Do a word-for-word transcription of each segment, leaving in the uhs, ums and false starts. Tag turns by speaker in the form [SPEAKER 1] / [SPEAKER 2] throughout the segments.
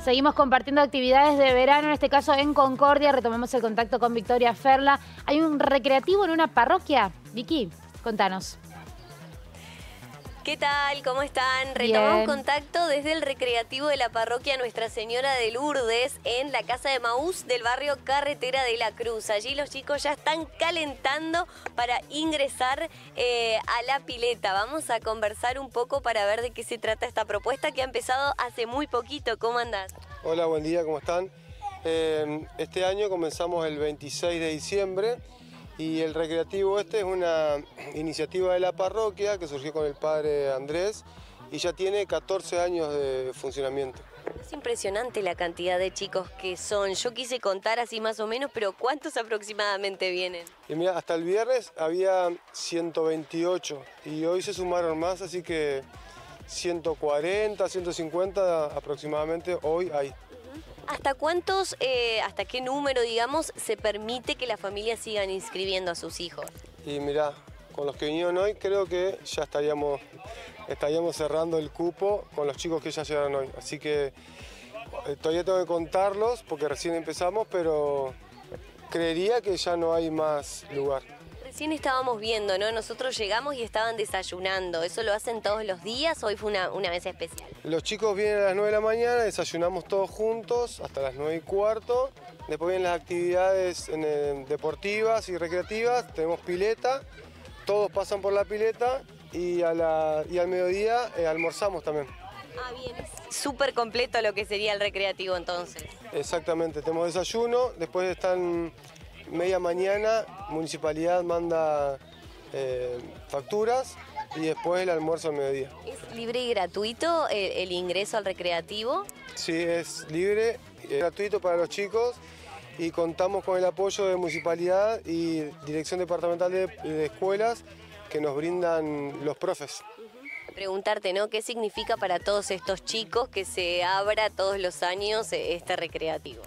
[SPEAKER 1] Seguimos compartiendo actividades de verano, en este caso en Concordia. Retomamos el contacto con Victoria Ferla. ¿Hay un recreativo en una parroquia? Vicky, contanos.
[SPEAKER 2] ¿Qué tal? ¿Cómo están? Retomamos
[SPEAKER 1] Bien.
[SPEAKER 2] contacto desde el recreativo de la parroquia Nuestra Señora de Lourdes en la Casa de Maús del barrio Carretera de la Cruz. Allí los chicos ya están calentando para ingresar eh, a la pileta. Vamos a conversar un poco para ver de qué se trata esta propuesta que ha empezado hace muy poquito. ¿Cómo andás?
[SPEAKER 3] Hola, buen día, ¿cómo están? Eh, este año comenzamos el veintiséis de diciembre. Y el recreativo este es una iniciativa de la parroquia que surgió con el padre Andrés y ya tiene catorce años de funcionamiento.
[SPEAKER 2] Es impresionante la cantidad de chicos que son. Yo quise contar así más o menos, pero ¿cuántos aproximadamente vienen?
[SPEAKER 3] Y mira, hasta el viernes había ciento veintiocho y hoy se sumaron más, así que ciento cuarenta, ciento cincuenta aproximadamente hoy hay.
[SPEAKER 2] ¿Hasta cuántos, eh, hasta qué número, digamos, se permite que las familias sigan inscribiendo a sus hijos?
[SPEAKER 3] Y mirá, con los que vinieron hoy creo que ya estaríamos, estaríamos cerrando el cupo con los chicos que ya llegaron hoy. Así que eh, todavía tengo que contarlos porque recién empezamos, pero creería que ya no hay más lugar.
[SPEAKER 2] Recién estábamos viendo, ¿no? Nosotros llegamos y estaban desayunando. ¿Eso lo hacen todos los días o hoy fue una, una vez especial?
[SPEAKER 3] Los chicos vienen a las nueve de la mañana, desayunamos todos juntos hasta las nueve y cuarto. Después vienen las actividades en, eh, deportivas y recreativas. Tenemos pileta, todos pasan por la pileta y, a la, y al mediodía eh, almorzamos también.
[SPEAKER 2] Ah, bien, es súper completo lo que sería el recreativo entonces.
[SPEAKER 3] Exactamente, tenemos desayuno, después están media mañana, municipalidad manda eh, facturas y después el almuerzo al mediodía.
[SPEAKER 2] ¿Es libre y gratuito el, el ingreso al recreativo?
[SPEAKER 3] Sí, es libre, es gratuito para los chicos y contamos con el apoyo de municipalidad y Dirección Departamental de, de Escuelas que nos brindan los profes.
[SPEAKER 2] Preguntarte, ¿no? ¿Qué significa para todos estos chicos que se abra todos los años este recreativo?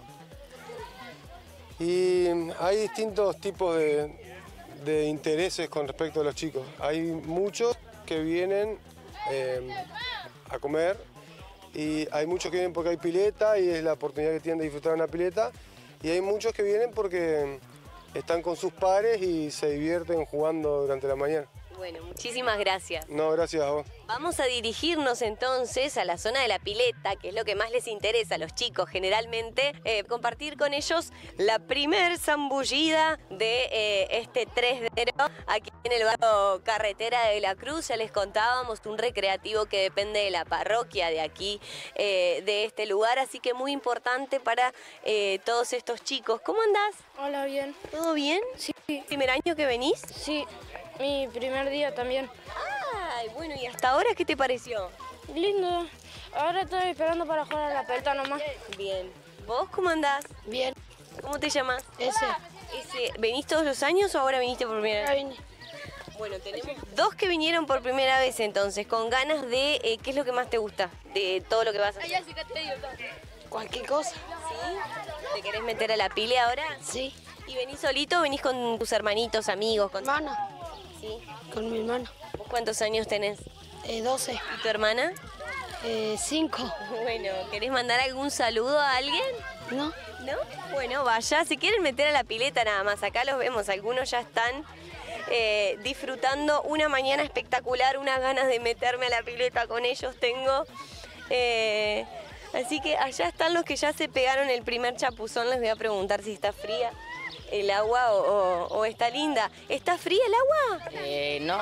[SPEAKER 3] Y hay distintos tipos de, de intereses con respecto a los chicos. Hay muchos que vienen eh, a comer y hay muchos que vienen porque hay pileta y es la oportunidad que tienen de disfrutar de una pileta. Y hay muchos que vienen porque están con sus pares y se divierten jugando durante la mañana.
[SPEAKER 2] Bueno, muchísimas gracias.
[SPEAKER 3] No, gracias a vos.
[SPEAKER 2] Vamos a dirigirnos entonces a la zona de la pileta, que es lo que más les interesa a los chicos generalmente, eh, compartir con ellos la primer zambullida de eh, este tres de enero aquí en el barrio Carretera de la Cruz. Ya les contábamos, un recreativo que depende de la parroquia de aquí, eh, de este lugar, así que muy importante para eh, todos estos chicos. ¿Cómo andás?
[SPEAKER 4] Hola, bien.
[SPEAKER 2] ¿Todo bien?
[SPEAKER 4] Sí.
[SPEAKER 2] ¿Primer año que venís?
[SPEAKER 4] Sí, mi primer día también.
[SPEAKER 2] Ay, bueno, ¿y hasta ahora qué te pareció?
[SPEAKER 4] Lindo. Ahora estoy esperando para jugar a la pelota nomás.
[SPEAKER 2] Bien. ¿Vos cómo andás?
[SPEAKER 4] Bien.
[SPEAKER 2] ¿Cómo te llamas?
[SPEAKER 4] Ese.
[SPEAKER 2] Ese, ¿venís todos los años o ahora viniste por primera
[SPEAKER 4] Ya
[SPEAKER 2] vez?
[SPEAKER 4] vine.
[SPEAKER 2] Bueno, tenemos dos que vinieron por primera vez entonces, con ganas de... Eh, ¿qué es lo que más te gusta de todo lo que vas a hacer?
[SPEAKER 4] Cualquier cosa.
[SPEAKER 2] ¿Sí? ¿Te querés meter a la pile ahora?
[SPEAKER 4] Sí.
[SPEAKER 2] ¿Y venís solito o venís con tus hermanitos, amigos? Con...
[SPEAKER 4] Hermana.
[SPEAKER 2] ¿Sí?
[SPEAKER 4] Con mi hermano.
[SPEAKER 2] ¿Vos cuántos años tenés?
[SPEAKER 4] Eh, doce.
[SPEAKER 2] ¿Y tu hermana?
[SPEAKER 4] Eh, cinco.
[SPEAKER 2] Bueno, ¿querés mandar algún saludo a alguien?
[SPEAKER 4] ¿No?
[SPEAKER 2] ¿No? Bueno, vaya, si quieren meter a la pileta nada más, acá los vemos, algunos ya están eh, disfrutando una mañana espectacular, unas ganas de meterme a la pileta con ellos tengo. Eh, así que allá están los que ya se pegaron el primer chapuzón, les voy a preguntar si está fría el agua o, o, o está linda. ¿Está fría el agua?
[SPEAKER 5] Eh, no.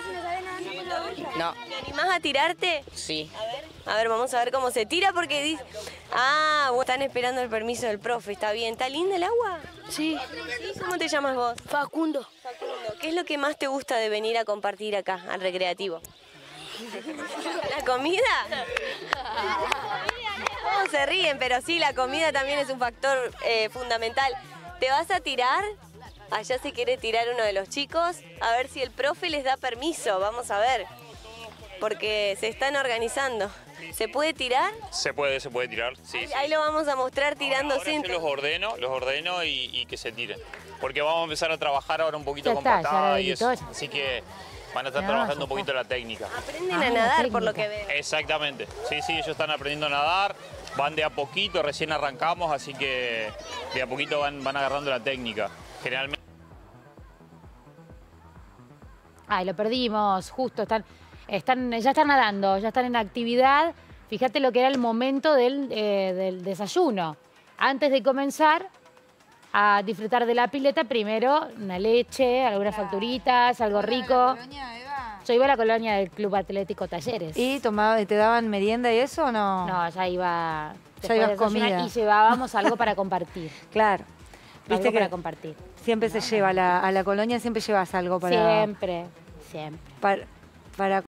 [SPEAKER 5] No.
[SPEAKER 2] ¿Te animás a tirarte?
[SPEAKER 5] Sí.
[SPEAKER 2] A ver, a ver, vamos a ver cómo se tira porque dice... Ah, bueno, están esperando el permiso del profe, está bien. ¿Está linda el agua?
[SPEAKER 4] Sí.
[SPEAKER 2] ¿Sí? ¿Cómo te llamas vos?
[SPEAKER 4] Facundo.
[SPEAKER 2] Facundo. ¿Qué es lo que más te gusta de venir a compartir acá, al recreativo? ¿La comida? Todos se ríen, pero sí, la comida también es un factor eh, fundamental. ¿Te vas a tirar? Allá se quiere tirar uno de los chicos. A ver si el profe les da permiso. Vamos a ver. Porque se están organizando. ¿Se puede tirar?
[SPEAKER 6] Se puede, se puede tirar, sí.
[SPEAKER 2] Ahí,
[SPEAKER 6] sí.
[SPEAKER 2] ahí lo vamos a mostrar tirándose.
[SPEAKER 6] Ahora yo los ordeno, los ordeno y, y que se tiren. Porque vamos a empezar a trabajar ahora un poquito
[SPEAKER 1] Ya
[SPEAKER 6] con
[SPEAKER 1] está, ya
[SPEAKER 6] patada
[SPEAKER 1] lo
[SPEAKER 6] y eso.
[SPEAKER 1] habilitó.
[SPEAKER 6] Así que van a estar
[SPEAKER 1] No,
[SPEAKER 6] trabajando
[SPEAKER 1] ya
[SPEAKER 6] un poquito
[SPEAKER 1] está.
[SPEAKER 6] la técnica.
[SPEAKER 2] Aprenden
[SPEAKER 1] Ah,
[SPEAKER 2] a
[SPEAKER 1] la
[SPEAKER 2] nadar por lo
[SPEAKER 1] técnica.
[SPEAKER 2] que veo.
[SPEAKER 6] Exactamente. Sí, sí, ellos están aprendiendo a nadar. van de a poquito, recién arrancamos, así que de a poquito van, van agarrando la técnica. Generalmente...
[SPEAKER 1] Ay, lo perdimos, justo, están, están, ya están nadando, ya están en actividad. Fíjate lo que era el momento del, eh, del desayuno. Antes de comenzar a disfrutar de la pileta, primero una leche, algunas facturitas, algo rico. Yo iba a la colonia del Club Atlético Talleres.
[SPEAKER 7] ¿Y tomaba, te daban merienda y eso o no?
[SPEAKER 1] No, ya iba...
[SPEAKER 7] Ya ibas comida.
[SPEAKER 1] Y llevábamos algo para compartir.
[SPEAKER 7] Claro.
[SPEAKER 1] Algo
[SPEAKER 7] Viste que
[SPEAKER 1] para compartir.
[SPEAKER 7] siempre se lleva, a la, a la colonia siempre llevas algo para...
[SPEAKER 1] Siempre, siempre.
[SPEAKER 7] Para, para